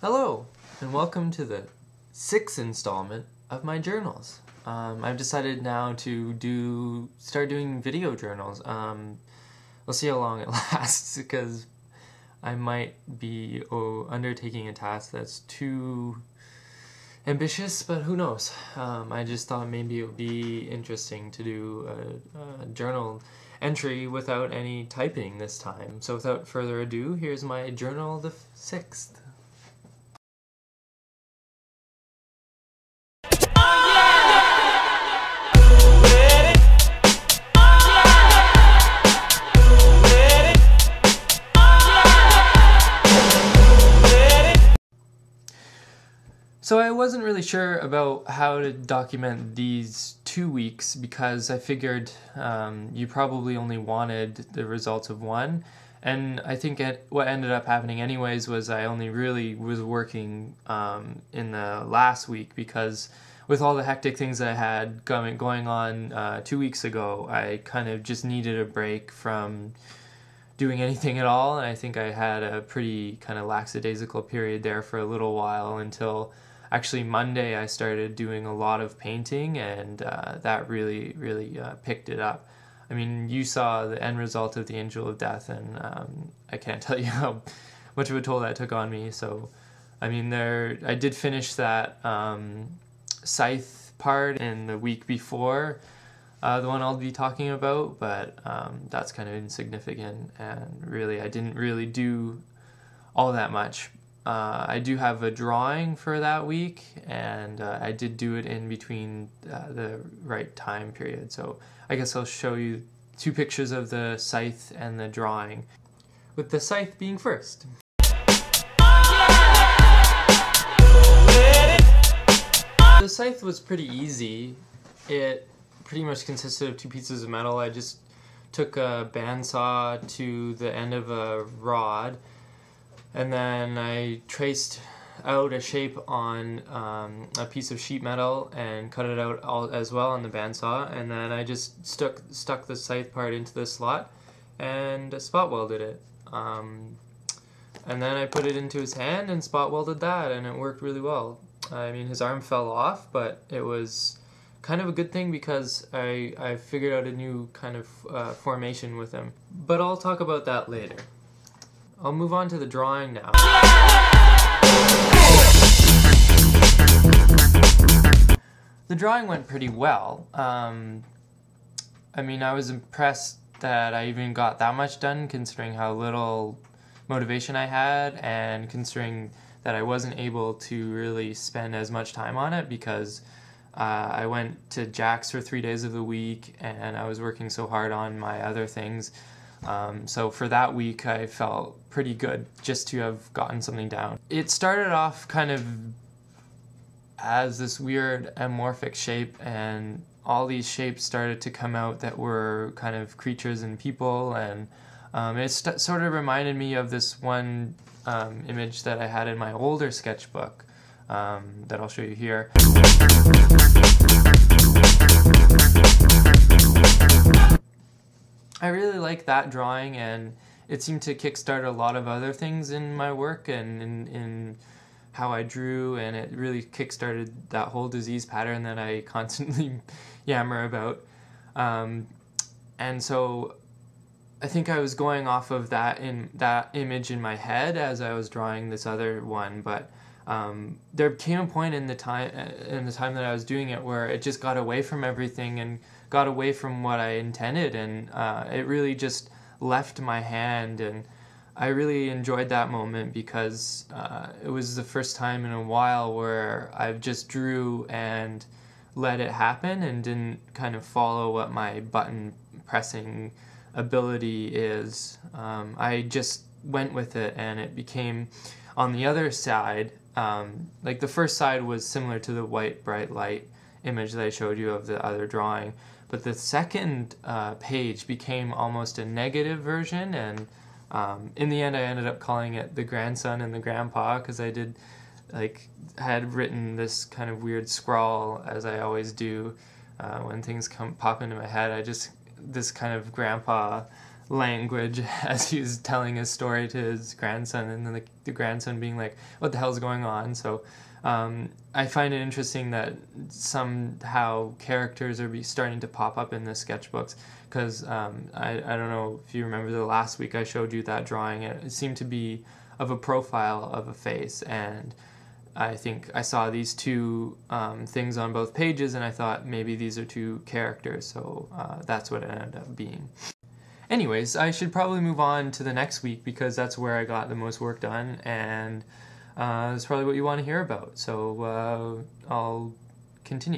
Hello, and welcome to the 6th installment of my journals. I've decided now to start doing video journals. We'll see how long it lasts, because I might be undertaking a task that's too ambitious, but who knows. I just thought maybe it would be interesting to do a journal entry without any typing this time. So without further ado, here's my journal the 6th. So I wasn't really sure about how to document these 2 weeks, because I figured you probably only wanted the results of one, and I think what ended up happening anyways was I only really was working in the last week, because with all the hectic things that I had going on 2 weeks ago, I kind of just needed a break from doing anything at all, and I think I had a pretty kind of lackadaisical period there for a little while until actually Monday I started doing a lot of painting, and that really picked it up. I mean, you saw the end result of the Angel of Death, and I can't tell you how much of a toll that took on me. So, I mean, I did finish that scythe part in the week before, the one I'll be talking about, but that's kind of insignificant, and really I didn't really do all that much. I do have a drawing for that week, and I did do it in between the right time period. So I guess I'll show you 2 pictures of the scythe and the drawing, with the scythe being first. The scythe was pretty easy. It pretty much consisted of 2 pieces of metal. I just took a bandsaw to the end of a rod, and then I traced out a shape on a piece of sheet metal and cut it out as well on the bandsaw, and then I just stuck the scythe part into the slot and spot welded it. And then I put it into his hand and spot welded that, and it worked really well. I mean, his arm fell off, but it was kind of a good thing, because I figured out a new kind of formation with him. But I'll talk about that later. I'll move on to the drawing now. The drawing went pretty well. I mean, I was impressed that I even got that much done, considering how little motivation I had, and considering that I wasn't able to really spend as much time on it, because I went to Jack's for 3 days of the week, and I was working so hard on my other things. So for that week I felt pretty good just to have gotten something down. It started off kind of as this weird amorphic shape, and all these shapes started to come out that were kind of creatures and people, and it sort of reminded me of this one image that I had in my older sketchbook that I'll show you here. I really like that drawing, and it seemed to kickstart a lot of other things in my work and in how I drew, and it really kickstarted that whole disease pattern that I constantly yammer about. And so I think I was going off of that image in my head as I was drawing this other one, but there came a point in the time that I was doing it where it just got away from everything and got away from what I intended, and it really just left my hand, and I really enjoyed that moment, because it was the first time in a while where I just drew and let it happen and didn't kind of follow what my button pressing ability is. I just went with it, and it became, on the other side, like the first side was similar to the white bright light image that I showed you of the other drawing, but the second page became almost a negative version, and in the end I ended up calling it the grandson and the grandpa, because I had written this kind of weird scrawl, as I always do when things pop into my head. This kind of grandpa language as he was telling his story to his grandson, and then the grandson being like, what the hell's going on? So I find it interesting that somehow characters are starting to pop up in the sketchbooks, because I don't know if you remember the last week I showed you that drawing. It seemed to be of a profile of a face, and I think I saw these two things on both pages, and I thought maybe these are two characters, so that's what it ended up being. Anyways, I should probably move on to the next week, because that's where I got the most work done, and that's probably what you want to hear about. So I'll continue.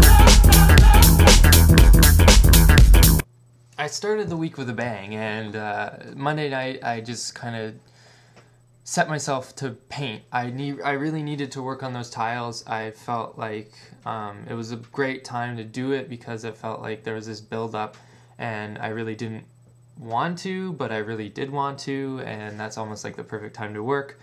I started the week with a bang, and Monday night I just kind of set myself to paint. I really needed to work on those tiles. I felt like it was a great time to do it, because it felt like there was this build-up, and I really didn't want to, but I really did want to, and that's almost like the perfect time to work.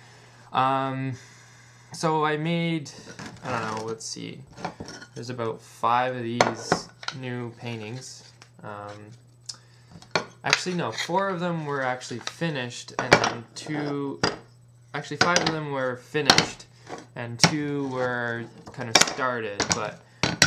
So I made, I don't know, let's see, there's about 5 of these new paintings. Actually no, 4 of them were actually finished, and then 5 of them were finished, and 2 were kind of started, but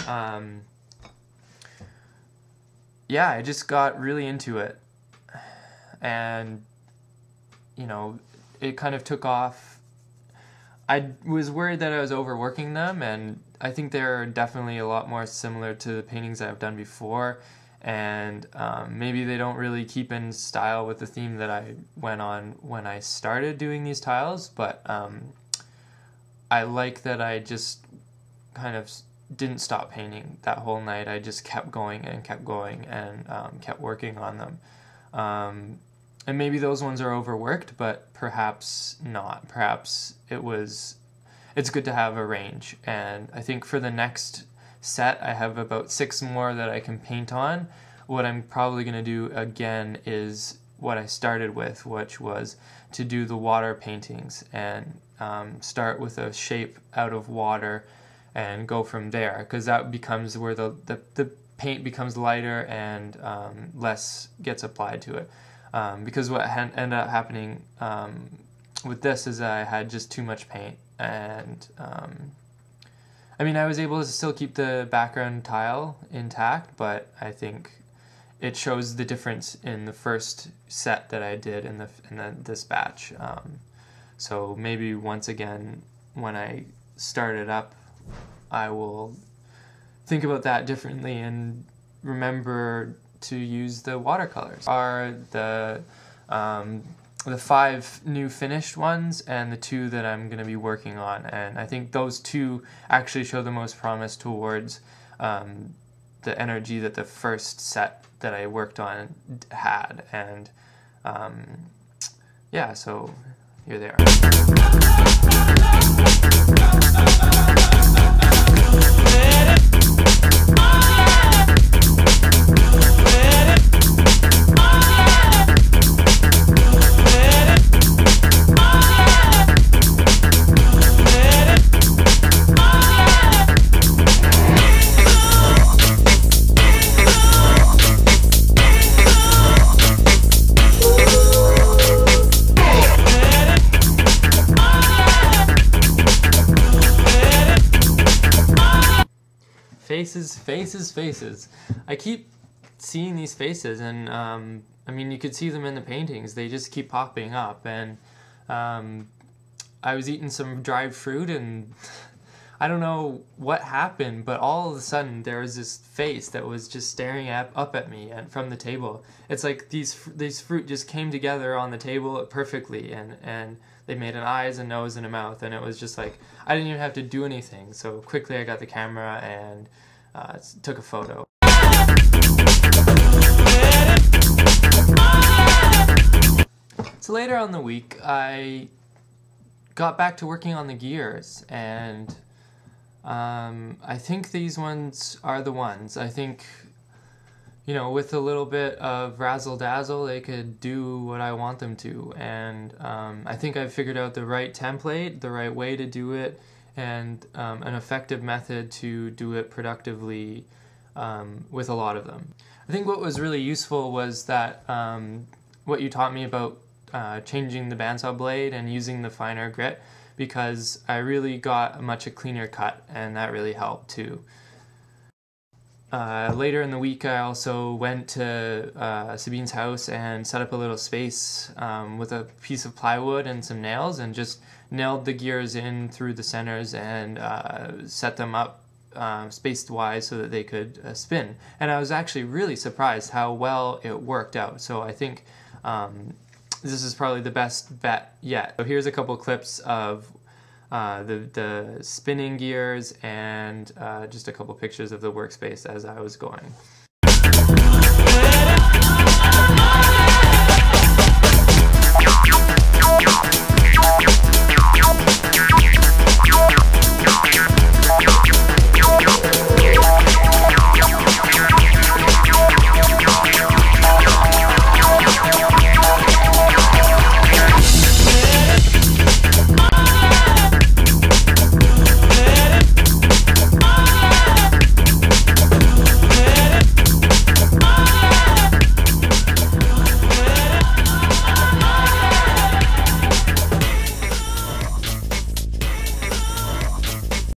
yeah, I just got really into it, and you know, it kind of took off. I was worried that I was overworking them, and I think they're definitely a lot more similar to the paintings I've done before, and maybe they don't really keep in style with the theme that I went on when I started doing these tiles, but I like that I just kind of didn't stop painting that whole night. I just kept going and kept going, and kept working on them. And maybe those ones are overworked, but perhaps not. Perhaps it's good to have a range. And I think for the next set, I have about 6 more that I can paint on. What I'm probably going to do again is what I started with, which was to do the water paintings, and start with a shape out of water and go from there, because that becomes where the paint becomes lighter and less gets applied to it. Because what ended up happening with this is that I had just too much paint, and I mean, I was able to still keep the background tile intact, but I think it shows the difference in the first set that I did in this batch. So maybe once again, when I start it up, I will think about that differently and remember to use the watercolors. Are the 5 new finished ones and the 2 that I'm going to be working on, and I think those 2 actually show the most promise towards the energy that the first set that I worked on had, and yeah, so here they are. Faces. I keep seeing these faces, and I mean, you could see them in the paintings. They just keep popping up, and I was eating some dried fruit, and I don't know what happened, but all of a sudden there was this face that was just staring up at me and from the table. It's like these fruit just came together on the table perfectly, and they made an eyes, a nose, and a mouth, and it was just like I didn't even have to do anything. So quickly I got the camera and took a photo. So later on the week, I got back to working on the gears, and I think these ones are the ones. I think, you know, with a little bit of razzle-dazzle, they could do what I want them to, and I think I've figured out the right template, the right way to do it, and an effective method to do it productively with a lot of them. I think what was really useful was that what you taught me about changing the bandsaw blade and using the finer grit, because I really got a much cleaner cut, and that really helped too. Later in the week, I also went to Sabine's house and set up a little space with a piece of plywood and some nails, and just nailed the gears in through the centers and set them up spaced wise so that they could spin. And I was actually really surprised how well it worked out. So I think this is probably the best bet yet. So here's a couple clips of the spinning gears and just a couple pictures of the workspace as I was going.